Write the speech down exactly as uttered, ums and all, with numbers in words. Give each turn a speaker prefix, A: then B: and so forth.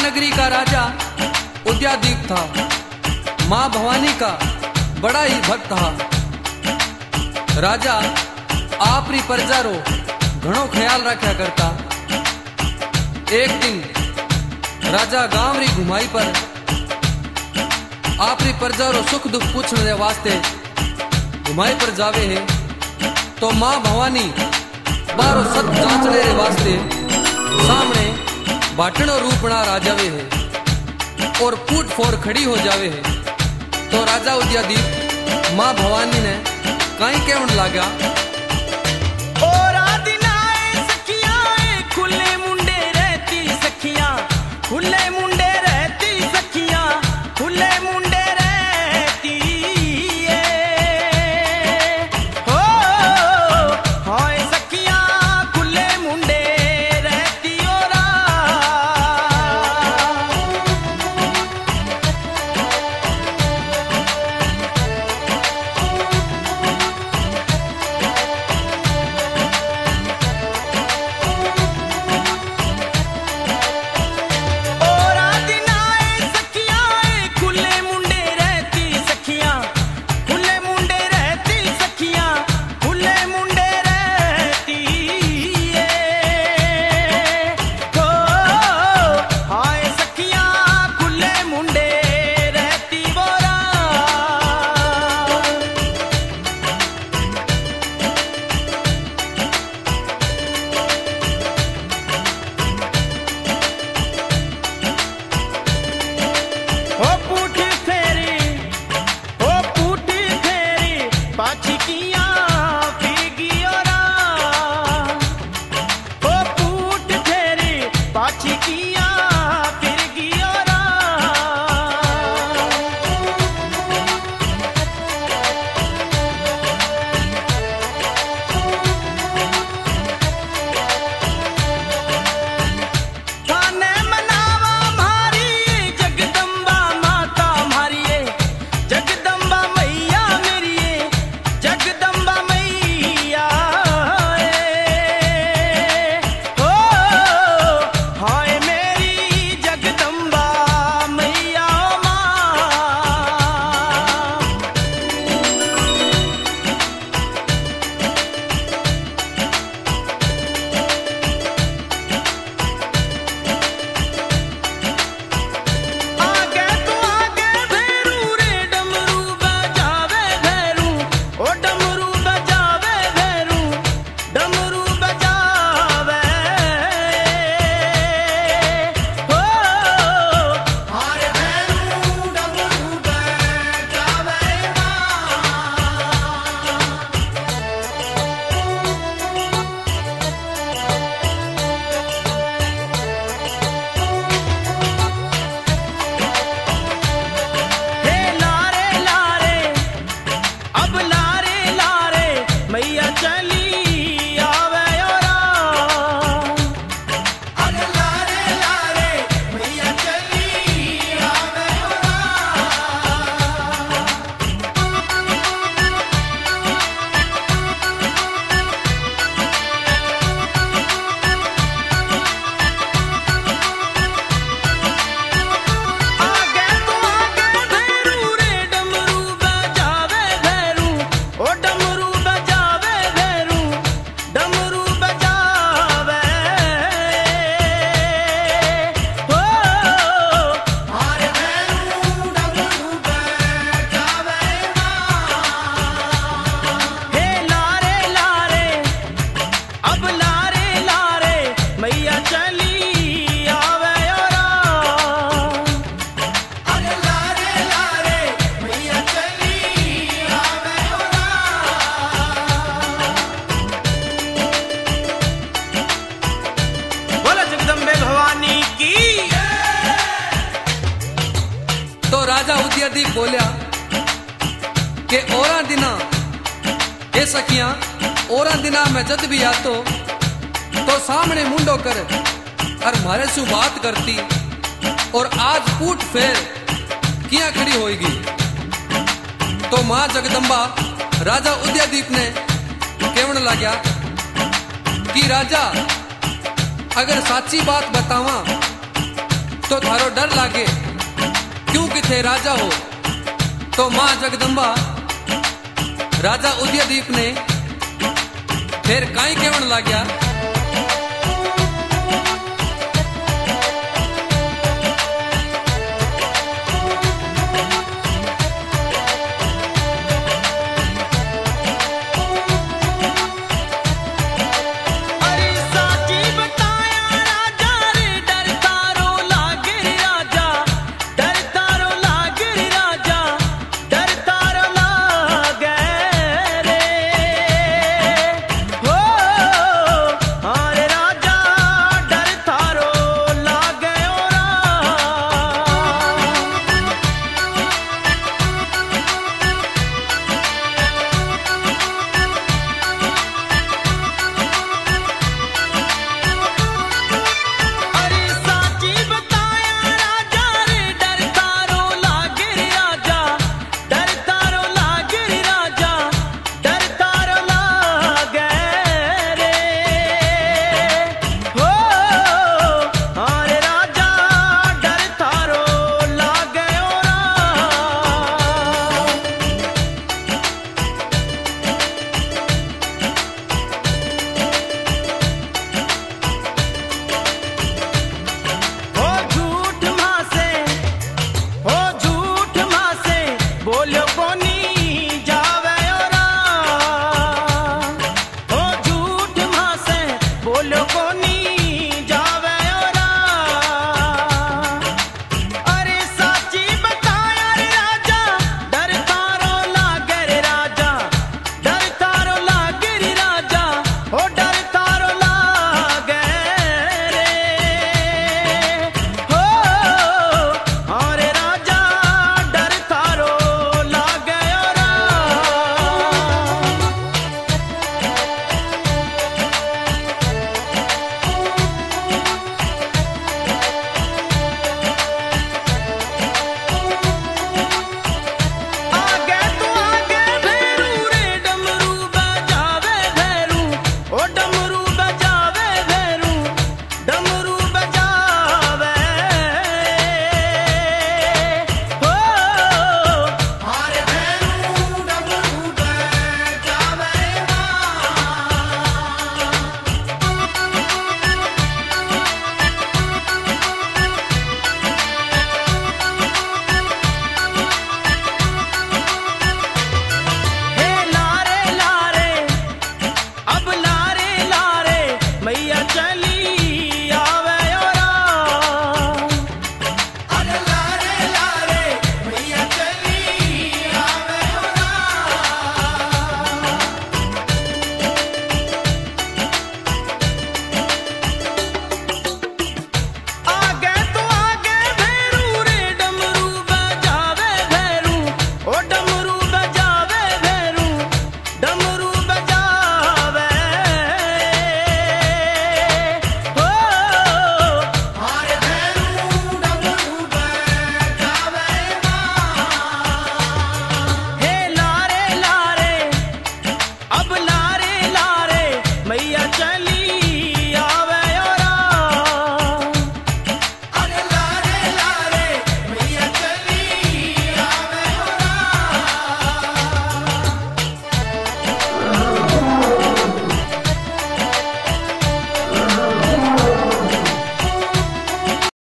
A: नगरी का राजा उदयादीप था। माँ भवानी का बड़ा ही भक्त था। राजा आपरी प्रजा रो घणो ख्याल रखा करता। एक दिन राजा गांव री घुमाई पर आपरी प्रजा रो सुख दुख पूछने वास्ते घुमाई पर जावे है तो माँ भवानी बारो सत जांचने रे वास्ते सामने बाटनो रूप बना आ जावे है और फूट फोड़ खड़ी हो जावे है। तो राजा उदयादीप माँ भवानी ने कहीं केवण लागा
B: खुले मुंडे रहती सखियां, खुले मुंडे रहती सखियां, खुले मुंडे रहती हो हाय सखियां खुले मुंडे रहती ओरा।
A: राजा उदयादीप बोलिया के औरा दिना ए सखियां औरा दिना मैं जद भी आतो तो सामने मुंडो कर और मारे सु बात करती और आज फूट फेर किया खड़ी होएगी। तो मां जगदम्बा राजा उदयादीप ने केवण लाग्या कि राजा अगर साची बात बतावा तो थारो डर लागे क्यों किथे राजा हो। तो मां जगदम्बा राजा उदयदीप ने फिर काई कहण लाग्या